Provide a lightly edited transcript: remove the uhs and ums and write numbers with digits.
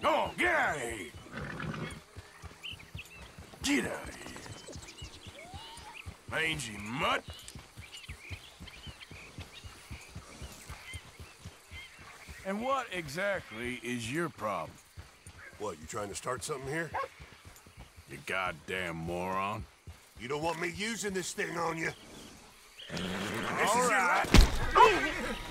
on, get out of here! Get out of here. Mangy mutt. And what exactly is your problem? What, you trying to start something here? You goddamn moron. You don't want me using this thing on you? All right.